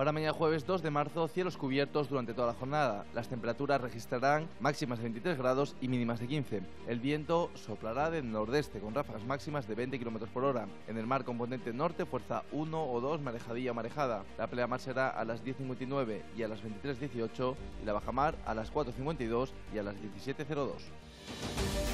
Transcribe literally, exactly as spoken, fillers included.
Para mañana jueves dos de marzo, cielos cubiertos durante toda la jornada. Las temperaturas registrarán máximas de veintitrés grados y mínimas de quince. El viento soplará del nordeste con ráfagas máximas de veinte kilómetros por hora. En el mar componente norte, fuerza uno o dos, marejadilla o marejada. La pleamar será a las diez cincuenta y nueve y a las veintitrés dieciocho y la bajamar a las cuatro cincuenta y dos y a las diecisiete cero dos.